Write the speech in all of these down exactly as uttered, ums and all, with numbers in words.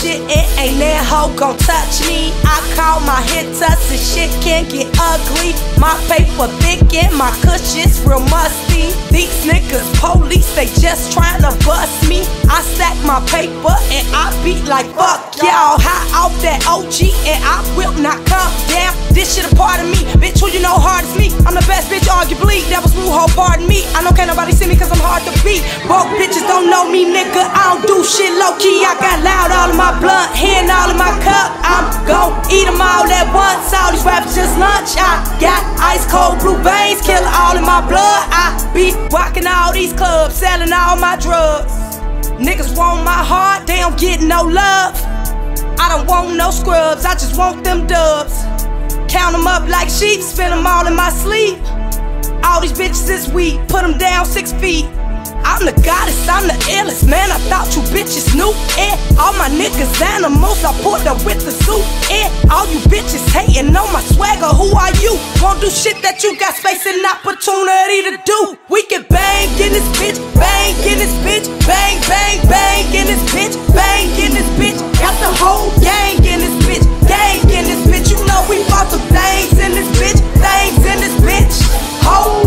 shit and ain't that hoe gon' touch me. I call my hitters and shit can get ugly. My paper thick and my cushion's real musty. These niggas police, they just tryna bust me. I stack my paper and I beat like fuck y'all. High off that O G and I will not come down. This shit a part of me, bitch, who you know hard as me. I'm the best bitch arguably, that was rude, ho, pardon me. I know can't nobody see me cause I'm hard to beat. Broke bitches don't know me, nigga, I don't do shit low key. I got loud all in my blunt, hand all in my cup. I'm gon' eat them all at once, all these rappers just lunch. I got ice cold blue veins, killing all in my blood. I be rocking all these clubs, selling all my drugs. Niggas want my heart, they don't get no love. I don't want no scrubs, I just want them dubs. Count them up like sheep, spin them all in my sleep. All these bitches is weak, put them down six feet. I'm the goddess, I'm the illest, man, I thought you bitches knew. And all my niggas animals, I put up with the suit. And all you bitches hating on my swagger, who are you? Won't do shit that you got space and opportunity to do. We can bang in this bitch, bang in this bitch, bang, bang, bang in this bitch, bang in this bitch. Got the whole gang in this bitch, gang in this bitch. You know we bought some things in this bitch, things in this bitch. Ho!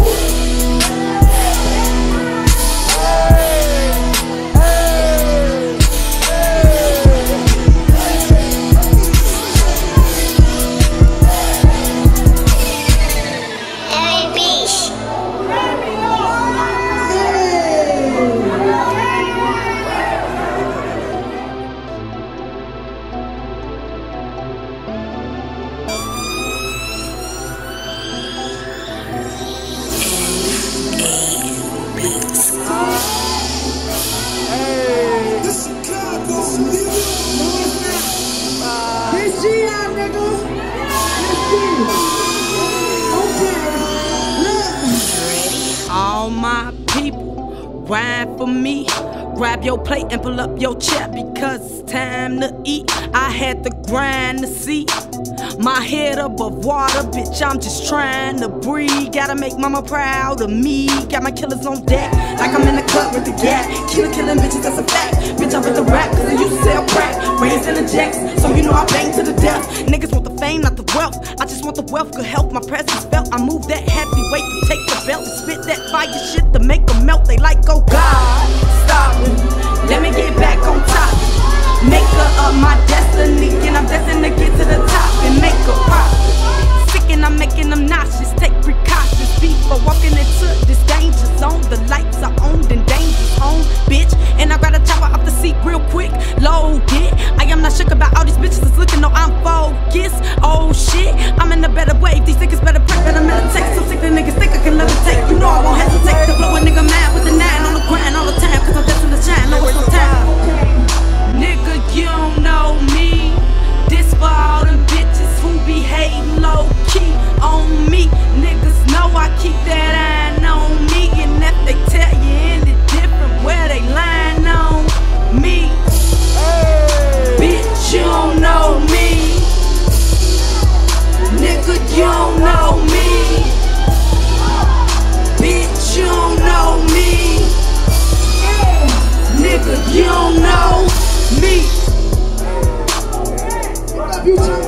All my people, grind for me. Grab your plate and pull up your chair because it's time to eat. I had to grind to see my head above water, bitch, I'm just trying to breathe. Gotta make mama proud of me. Got my killers on deck, like I'm in the club with the gat. Killer killing bitches, that's a fact. Bitch, I'm with the rap, cause I used to sell crack. Raised in the jacks, so you know I bang to the death. Niggas want the fame, not the wealth. I just want the wealth, good health, my presence felt. I move that heavyweight to take the belt. Spit that fire shit to make them melt. They like, oh God, stop me. Let me get back on top. Maker of my destiny, and I'm destined to get to the top and make a profit. Sick and I'm making them nauseous. Take precautions before walking into this danger zone. The lights are on, then danger's on, bitch. And I gotta chop her off the seat real quick. Load it. I am not shook about all these bitches that's looking. No, I'm focused. Oh shit, I'm in a better wave. These niggas better pray, better meditate. So sick the niggas think I can levitate. You know I won't hesitate to blow a nigga mad with a nine on the grind all the time. Cause I'm destined to shine. No, it's no time. Nigga, you don't know me. This for all them bitches who be hating low key on me. Niggas know I keep that eye on me. And if they tell you any different, where they lying on me. Hey. Bitch, you don't know me. Nigga, you don't know me. Bitch, you don't know me. Nigga, you don't know me. You